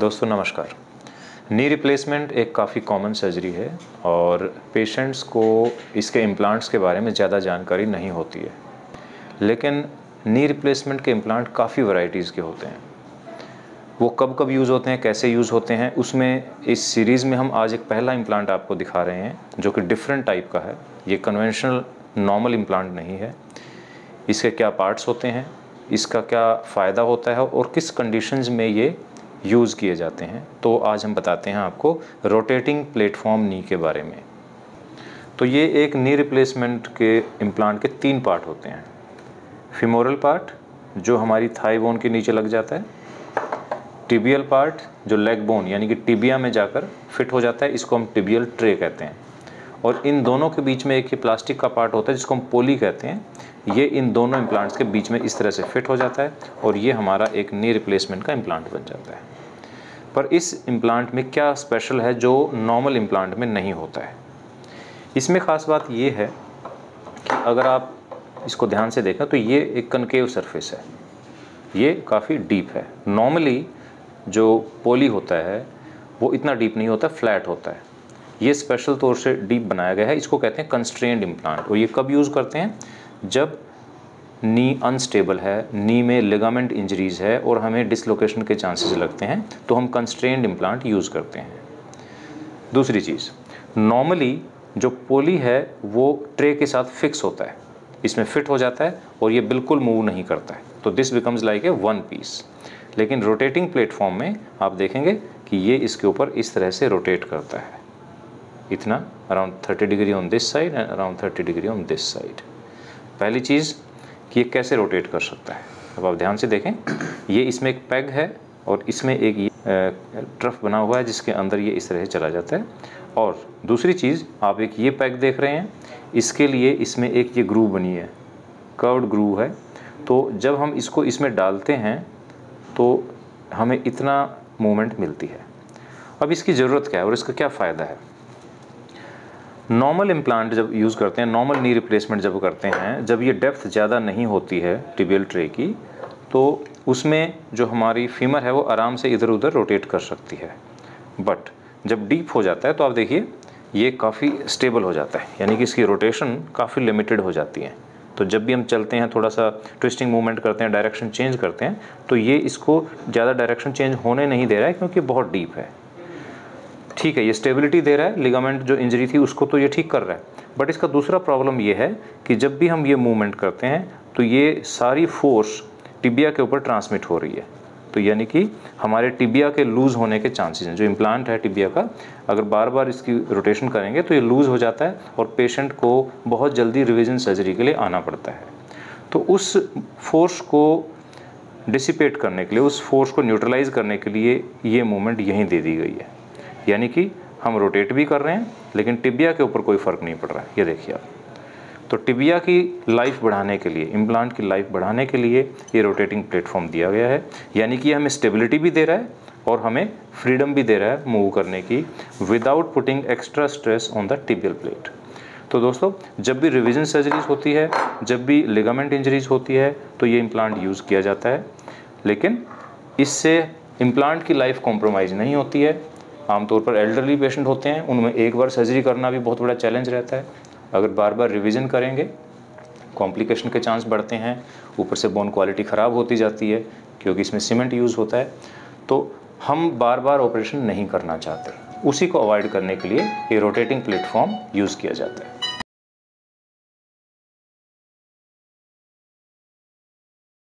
दोस्तों नमस्कार। Knee replacement एक काफ़ी कॉमन सर्जरी है और पेशेंट्स को इसके इम्प्लांट्स के बारे में ज़्यादा जानकारी नहीं होती है। लेकिन नी रिप्लेसमेंट के इम्प्लांट काफ़ी वैरायटीज़ के होते हैं। वो कब कब यूज़ होते हैं, कैसे यूज़ होते हैं, उसमें इस सीरीज़ में हम आज एक पहला इम्प्लांट आपको दिखा रहे हैं जो कि डिफरेंट टाइप का है। ये कन्वेंशनल नॉर्मल इम्प्लांट नहीं है। इसके क्या पार्ट्स होते हैं, इसका क्या फ़ायदा होता है और किस कंडीशंस में ये यूज़ किए जाते हैं, तो आज हम बताते हैं आपको रोटेटिंग प्लेटफॉर्म नी के बारे में। तो ये एक नी रिप्लेसमेंट के इम्प्लांट के 3 पार्ट होते हैं। फीमोरल पार्ट जो हमारी थाई बोन के नीचे लग जाता है, टिबियल पार्ट जो लेग बोन यानी कि टिबिया में जाकर फिट हो जाता है, इसको हम टिबियल ट्रे कहते हैं। और इन दोनों के बीच में एक ये प्लास्टिक का पार्ट होता है जिसको हम पोली कहते हैं। ये इन दोनों इम्प्लांट्स के बीच में इस तरह से फिट हो जाता है और ये हमारा एक नी रिप्लेसमेंट का इम्प्लांट बन जाता है। पर इस इम्प्लांट में क्या स्पेशल है जो नॉर्मल इम्प्लांट में नहीं होता है? इसमें ख़ास बात ये है कि अगर आप इसको ध्यान से देखें तो ये एक कनकेव सरफेस है, ये काफ़ी डीप है। नॉर्मली जो पोली होता है वो इतना डीप नहीं होता, फ्लैट होता है। ये स्पेशल तौर से डीप बनाया गया है, इसको कहते हैं कंस्ट्रेंड इम्प्लांट। और ये कब यूज़ करते हैं? जब नी अनस्टेबल है, नी में लिगामेंट इंजरीज़ है और हमें डिसलोकेशन के चांसेस लगते हैं, तो हम कंस्ट्रेंड इम्प्लांट यूज़ करते हैं। दूसरी चीज़, नॉर्मली जो पोली है वो ट्रे के साथ फिक्स होता है, इसमें फिट हो जाता है और ये बिल्कुल मूव नहीं करता है, तो this becomes like a one piece. लेकिन रोटेटिंग प्लेटफॉर्म में आप देखेंगे कि ये इसके ऊपर इस तरह से रोटेट करता है, इतना around 30 degree on this side and around 30 degree on this side. पहली चीज़ कि ये कैसे रोटेट कर सकता है, अब आप ध्यान से देखें। ये इसमें एक पैग है और इसमें एक ट्रफ बना हुआ है जिसके अंदर ये इस तरह से चला जाता है। और दूसरी चीज़, आप एक ये पैग देख रहे हैं, इसके लिए इसमें एक ये ग्रूव बनी है, कर्व्ड ग्रूव है। तो जब हम इसको इसमें डालते हैं तो हमें इतना मूवमेंट मिलती है। अब इसकी ज़रूरत क्या है और इसका क्या फ़ायदा है? नॉर्मल इम्प्लांट जब यूज़ करते हैं, नॉर्मल नी रिप्लेसमेंट जब करते हैं, जब ये डेप्थ ज़्यादा नहीं होती है टिबियल ट्रे की, तो उसमें जो हमारी फीमर है वो आराम से इधर उधर रोटेट कर सकती है। बट जब डीप हो जाता है तो आप देखिए ये काफ़ी स्टेबल हो जाता है, यानी कि इसकी रोटेशन काफ़ी लिमिटेड हो जाती है। तो जब भी हम चलते हैं, थोड़ा सा ट्विस्टिंग मूवमेंट करते हैं, डायरेक्शन चेंज करते हैं, तो ये इसको ज़्यादा डायरेक्शन चेंज होने नहीं दे रहा है क्योंकि बहुत डीप है। ठीक है, ये स्टेबिलिटी दे रहा है, लिगामेंट जो इंजरी थी उसको तो ये ठीक कर रहा है। बट इसका दूसरा प्रॉब्लम ये है कि जब भी हम ये मूवमेंट करते हैं तो ये सारी फोर्स टिबिया के ऊपर ट्रांसमिट हो रही है। तो यानी कि हमारे टिबिया के लूज़ होने के चांसेस हैं। जो इम्प्लांट है टिबिया का, अगर बार बार इसकी रोटेशन करेंगे तो ये लूज़ हो जाता है और पेशेंट को बहुत जल्दी रिविजन सर्जरी के लिए आना पड़ता है। तो उस फोर्स को डिसिपेट करने के लिए, उस फोर्स को न्यूट्रलाइज करने के लिए ये मूवमेंट यहीं दे दी गई है। यानी कि हम रोटेट भी कर रहे हैं लेकिन टिबिया के ऊपर कोई फ़र्क नहीं पड़ रहा है। ये देखिए आप, तो टिबिया की लाइफ बढ़ाने के लिए, इम्प्लांट की लाइफ बढ़ाने के लिए ये रोटेटिंग प्लेटफॉर्म दिया गया है। यानी कि हमें स्टेबिलिटी भी दे रहा है और हमें फ्रीडम भी दे रहा है मूव करने की, without putting extra stress on the tibial plate. तो दोस्तों, जब भी रिविजन सर्जरीज होती है, जब भी लिगामेंट इंजरीज होती है, तो ये इम्प्लांट यूज़ किया जाता है। लेकिन इससे इम्प्लांट की लाइफ कॉम्प्रोमाइज़ नहीं होती है। आमतौर पर एल्डरली पेशेंट होते हैं, उनमें एक बार सर्जरी करना भी बहुत बड़ा चैलेंज रहता है। अगर बार बार रिवीजन करेंगे, कॉम्प्लिकेशन के चांस बढ़ते हैं, ऊपर से बोन क्वालिटी ख़राब होती जाती है क्योंकि इसमें सीमेंट यूज़ होता है। तो हम बार बार ऑपरेशन नहीं करना चाहते, उसी को अवॉइड करने के लिए ये रोटेटिंग प्लेटफॉर्म यूज़ किया जाता है।